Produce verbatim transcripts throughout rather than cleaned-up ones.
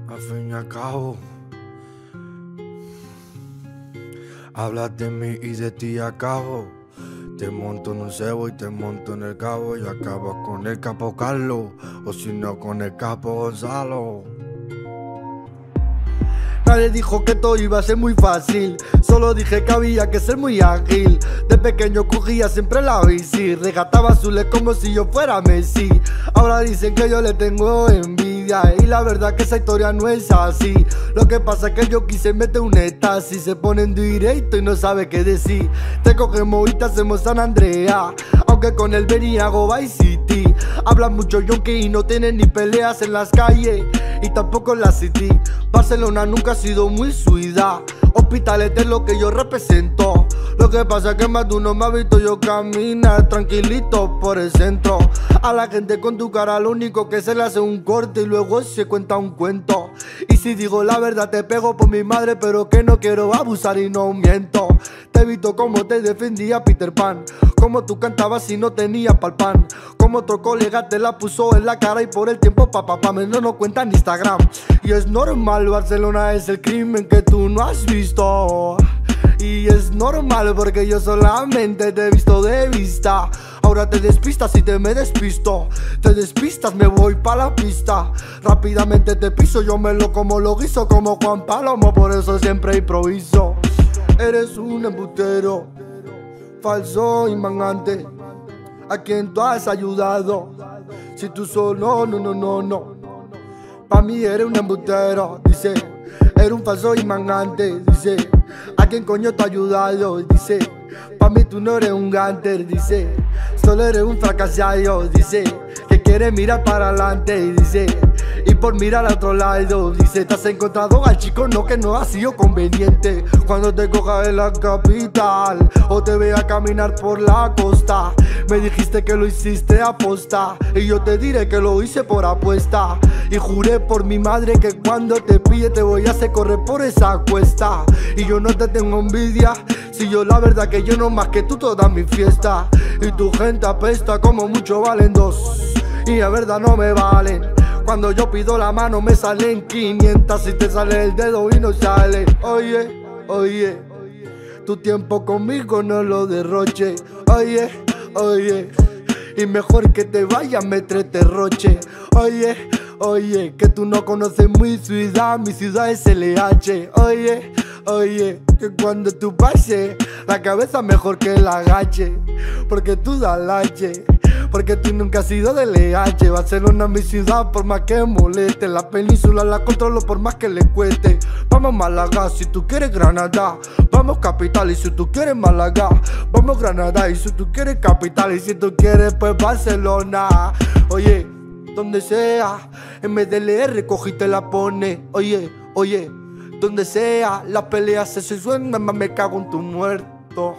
Al fin y al cabo, hablas de mí y de ti acabo. Te monto en un cebo y te monto en el cabo y acabas con el capo Carlos, o si no con el capo Gonzalo. Nadie dijo que todo iba a ser muy fácil, solo dije que había que ser muy ágil. De pequeño cogía siempre la bici, regataba azules como si yo fuera Messi. Ahora dicen que yo le tengo envidia y la verdad que esa historia no es así. Lo que pasa es que yo quise meter un éxtasis, se pone en directo y no sabe qué decir. Te cogemos y te hacemos San Andrea, aunque con él venía hago Vice City. Hablan mucho yonki y no tienen ni peleas en las calles y tampoco en la City. Barcelona nunca ha sido muy suida, Hospitalet es lo que yo represento. Lo que pasa es que más de uno me ha visto yo caminar tranquilito por el centro. A la gente con tu cara lo único que se le hace un corte y luego se cuenta un cuento. Y si digo la verdad te pego por mi madre, pero que no quiero abusar y no miento. Te he visto como te defendía Peter Pan, como tú cantabas y no tenías pa'l pan, como otro colega te la puso en la cara y por el tiempo pa pa pa me no, no cuenta en Instagram. Y es normal, Barcelona es el crimen que tú no has visto. Y es normal porque yo solamente te he visto de vista. Ahora te despistas y te me despisto. Te despistas, me voy pa' la pista. Rápidamente te piso, yo me lo como lo guiso como Juan Palomo, por eso siempre improviso. Eres un embustero, falso y mangante, a quien tú has ayudado. Si tú solo, no, no, no, no. Pa' mí eres un embustero, dice. Eres un falso y mangante, dice. ¿A quién coño te ha ayudado? Dice. Pa' mí tú no eres un ganter, dice. Solo eres un fracasado, dice. Que quiere mirar para adelante, dice. Y por mirar al otro lado, dice. Te has encontrado al chico, no, que no ha sido conveniente. Cuando te coja en la capital o te vea caminar por la costa, me dijiste que lo hiciste a posta y yo te diré que lo hice por apuesta. Y juré por mi madre que cuando te pille te voy a hacer correr por esa cuesta. Y yo no te tengo envidia, si yo la verdad que yo no más que tú toda mi fiesta. Y tu gente apesta, como mucho valen dos y la verdad no me valen. Cuando yo pido la mano me salen quinientas y te sale el dedo y no sale. Oye, oye, tu tiempo conmigo no lo derroche. Oye, oye, y mejor que te vayas me terroche. Oye, oye, que tú no conoces mi ciudad, mi ciudad es L H. Oye, oye, que cuando tú pases la cabeza mejor que la agache, porque tú das lache. Porque tú nunca has sido de L H. Barcelona es mi ciudad por más que moleste. La península la controlo por más que le cueste. Vamos Málaga si tú quieres Granada. Vamos capital y si tú quieres Málaga. Vamos Granada y si tú quieres capital. Y si tú quieres pues Barcelona. Oye, donde sea, en vez de leer cogí y te la pone. Oye, oye, donde sea, las peleas se suenan, me cago en tu muerto.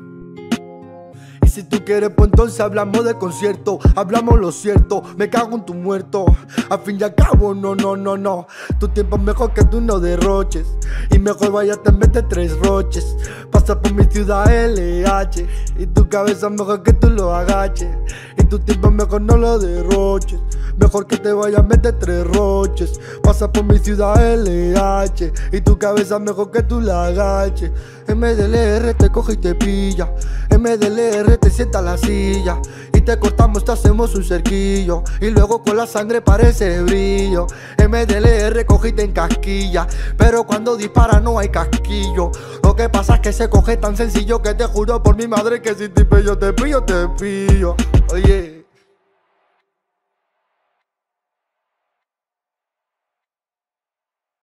Si tú quieres pues entonces hablamos de concierto, hablamos lo cierto, me cago en tu muerto. Al fin y al cabo no, no, no, no. Tu tiempo es mejor que tú no derroches, y mejor vaya te mete tres roches. Pasa por mi ciudad L H, y tu cabeza es mejor que tú lo agaches. Y tu tiempo es mejor no lo derroches, mejor que te vaya mete tres roches. Pasa por mi ciudad L H, y tu cabeza es mejor que tú la agaches. M D L R te coge y te pilla, M D L R te sienta la silla y te cortamos, te hacemos un cerquillo y luego con la sangre parece brillo. M D L R coge y te encasquilla, pero cuando dispara no hay casquillo. Lo que pasa es que se coge tan sencillo que te juro por mi madre que si te pillo, te pillo, te pillo. Oye.